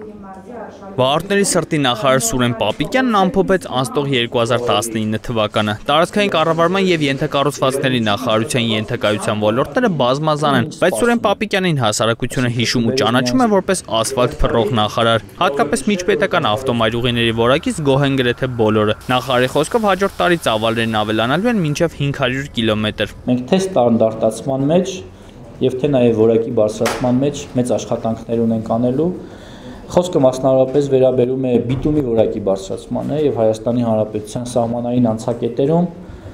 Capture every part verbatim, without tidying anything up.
Վարորդների սրտի նախարար Սուրեն Պապիկյանն ամփոփեց անցնող երկու հազար տասնինը թվականը։ Տարածքային կառավարման եւ ենթակառուցվածքների նախարարության ենթակայության ոլորտները բազմազան են, բայց Սուրեն Պապիկյանին հասարակությունը հիշում ու ճանաչում է որպես ասֆալտ փռող նախարար։ Հատկապես միջպետական ավտոմայրուղիների որակից գոհ են գրեթե բոլորը։ Նախարարի խոսքով հաջորդ տարի ծավալներն ավելանալու են մինչև հինգ հարյուր կիլոմետր։ Մենք թե ստանդարտացման մեջ եւ թե նաեւ որակի բարձրացման մեջ մեծ աշխատանքներ ունենք անելու։ Խոսքը մասնավորապես վերաբերում է բիտումի որակի բարձրացմանը եւ Հայաստանի Հանրապետության սահմանային անցակետերում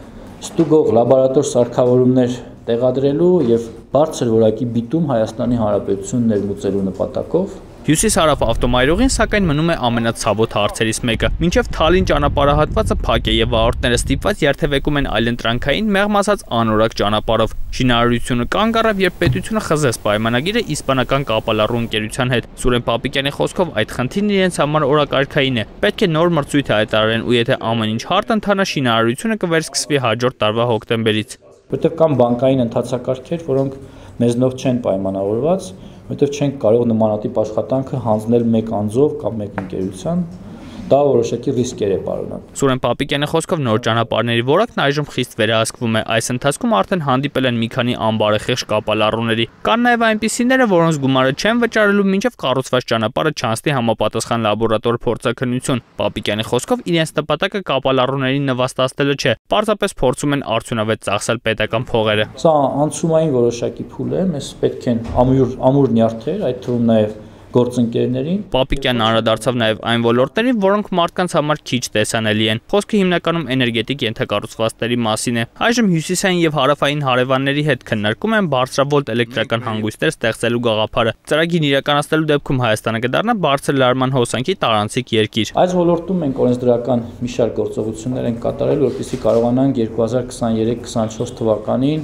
ստուգող լաբորատոր սարքավորումներ տեղադրելու եւ բարձր որակի բիտում Հայաստանի Հանրապետությունն ներմուծելու նպատակով։ Հյուսիս-հարավ ավտոմայրուղին սակայն մնում է ամենացավոտ հարցերից մեկը։ Մինչև Թալին ճանապարհահատվածը փակ է եւ վարորդները ստիպված երթևեկում են այլընտրանքային, մեղմ ասած անորակ ճանապարհով։ Շինարարությունը կանգ առավ, երբ պետությունը խզեց պայմանագիրը իսպանական կապալառու ընկերության հետ։ Սուրեն Պապիկյանի խոսքով այդ խնդիրն իրենց համար օրակարգային է։ Պետք է նոր մրցույթ հայտարարեն ու եթե ամեն ինչ հարթ ընթանա, շինարարությունը կվերսկսվի հաջորդ տարվա հոկտեմբերից։ Որտեղ կան բանկային ընթացակարգեր, որոնք մեզնով չեն պայմանավորված, որտեղ չենք կարող նմանատիպ աշխատանքը հանձնել մեկ անձով կամ մեկ ընկերության, դա որոշակի ռիսկեր է պարունակում։ Սուրեն Պապիկյանի խոսքով նոր ճանապարհների որակն այժմ խիստ վերահսկվում է։ Այս ընթացքում արդեն հանդիպել են մի քանի անբարեխիղճ կապալառուների։ Կան նաև այնպիսիները, որոնց գումարը չեն վճարելու մինչև կառուցված ճանապարհը չանցնի համապատասխան լաբորատոր փորձաքննություն։ Պապիկյանի խոսքով իրենց նպատակը կապալառուներին նվաստացնելը չէ, պարզապես փորձում են արդյունավետ ծախսել պետական փողերը։ Սա անցումային որոշակի փուլ է, մեզ պետք են ամուր ամուր նյարդեր, այդ թվում նաև գործընկերներին։ Պապիկյանն անդրադարձավ նաև այն ոլորտներին, որոնք մարդկանց համար քիչ տեսանելի են։ Խոսքը հիմնականում էներգետիկ ենթակառուցվածքների մասին է։ Այժմ հյուսիսային եւ հարավային հարևանների հետ քննարկում են բարձրավոլտ էլեկտրական հանգույցներ ստեղծելու գաղափարը։ Ծրագիրն իրականացնելու դեպքում Հայաստանը կդառնա բարձր լարման հոսանքի տարանցիկ երկիր։ Այս ոլորտում մենք օրենսդրական մի շարք գործողություններ ենք կատարել, որպեսզի կարողանանք երկու հազար քսաներեք քսանչորս թվականին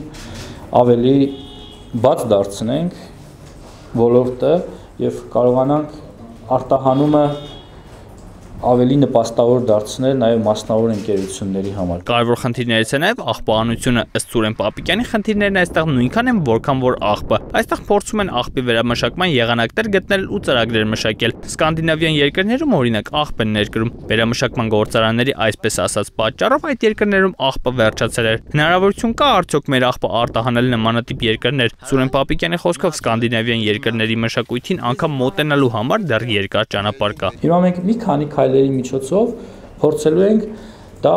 ավելի բաց դարձնենք ոլորտը եւ կարողանանք արտահանումը ավելի նպաստավոր դարձնել նաև մասնավոր ընկերությունների համար։ Կարևոր խնդիրներից է նաև աղբանությունը։ Ըստ Սուրեն Պապիկյանի խնդիրներն այստեղ նույնքան են, որքան որ աղբը։ Այստեղ փորձում են աղբի վերամշակման եղանակներ գտնել ու ծրագրեր մշակել։ Սկանդինավյան երկրներում օրինակ աղբ են ներկրում։ Վերամշակման գործարանների այսպես ասած պատճառով այդ երկրներում աղբը վերջացել էր։ Հնարավորություն կա արդյոք մեր աղբը արտահանել նմանատիպ երկրներ։ Սուրեն Պապիկյանի խոսքով սկանդինավյան երկրների մշակույթին անգամ մոտենալու համար դեռ երկար ճանապարհ կա։ Հիմա մենք մի քանի քայլերի միջոցով փորձելու ենք դա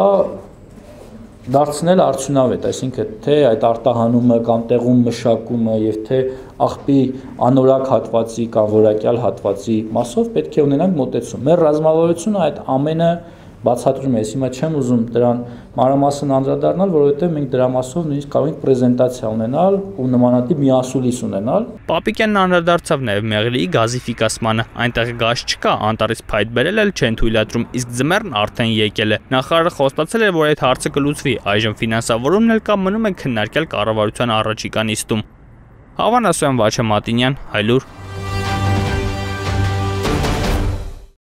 դարձնել արդյունավետ, այսինքն թե այդ արտահանումը կամ տեղում մշակումը եւ թե աղբի անորակ հատվածի կամ որակյալ հատվածի մասով պետք է ունենանք մոտեցում։ Մեր ռազմավարությունը այդ ամենը բացատրում է, հիմա չեմ ուզում դրան մանրամասն անդրադառնալ, որովհետև մենք դրա մասով նույնիսկ կարող ենք պրեզենտացիա ունենալ ու նմանատիպ միասուլիս ունենալ։ Պապիկյանն անդրադարձավ նաև Մեղրիի գազիֆիկացմանը։ Այնտեղ գազ չկա, անտառից փայտ բերել էլ չեն թույլատրում, իսկ ձմեռն արդեն եկել է։ Նախարարը խոստացել էր, որ այդ հարցը կլուծվի, այժմ ֆինանսավորումն էլ կա, մնում է քննարկել կառավարության առաջիկա նիստում։ Հավան Ասոյան, Վաչե Մատինյան, Հայլուր։